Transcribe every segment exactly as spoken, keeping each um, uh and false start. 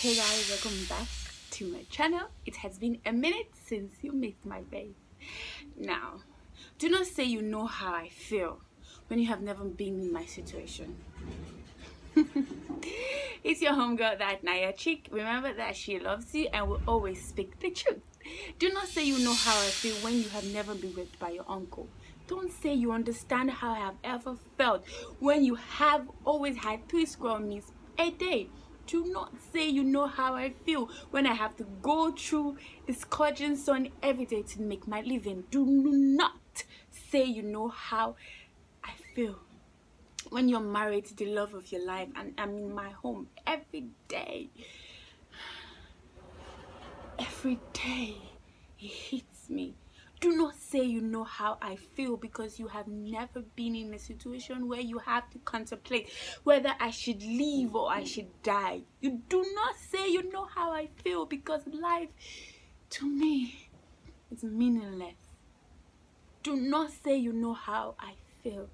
Hey guys, welcome back to my channel. It has been a minute since you missed my face. Now, do not say you know how I feel when you have never been in my situation. It's your homegirl, that Naya chick. Remember that she loves you and will always speak the truth. Do not say you know how I feel when you have never been raped by your uncle. Don't say you understand how I have ever felt when you have always had three squirrel meals a day. Do not say you know how I feel when I have to go through the scorching sun every day to make my living. Do not say you know how I feel when you're married to the love of your life and I'm in my home every day. Every day it hits me. Do not say you know how I feel because you have never been in a situation where you have to contemplate whether I should leave or I should die. You do not say you know how I feel because life to me is meaningless. Do not say you know how I feel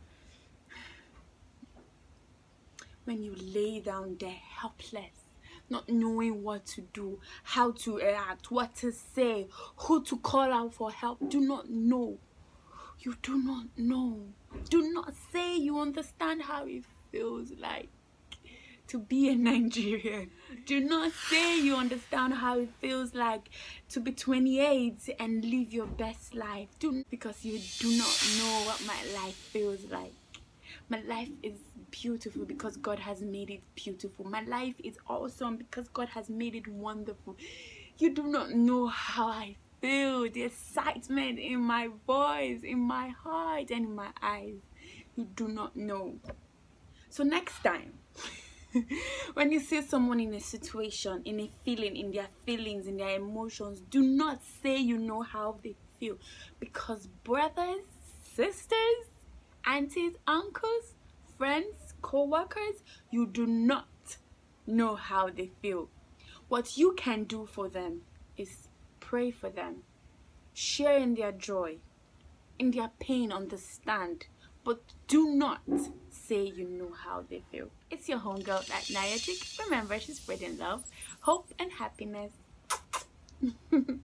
when you lay down there helpless, not knowing what to do, how to act, what to say, who to call out for help. Do not know. You do not know. Do not say you understand how it feels like to be a Nigerian. Do not say you understand how it feels like to be twenty-eight and live your best life. Do because you do not know what my life feels like. My life is beautiful because God has made it beautiful. My life is awesome because God has made it wonderful. You do not know how I feel, the excitement in my voice, in my heart, and in my eyes. You do not know. So next time, when you see someone in a situation, in a feeling, in their feelings, in their emotions, do not say you know how they feel. Because brothers, sisters, aunties, uncles, friends, co-workers, you do not know how they feel. What you can do for them is pray for them, share in their joy, in their pain, understand, but do not say you know how they feel. It's your homegirl, that Naya chick. Remember, she's spreading love, hope, and happiness.